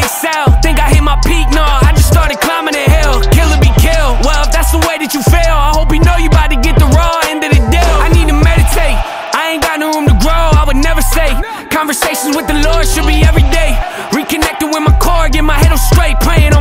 cell. Think I hit my peak? No, I just started climbing the hill. Kill or be killed. Well, if that's the way that you feel, I hope you know you about to get the raw end of the deal. I need to meditate, I ain't got no room to grow, I would never say. Conversations with the Lord should be every day. Reconnecting with my core, get my head on straight, praying on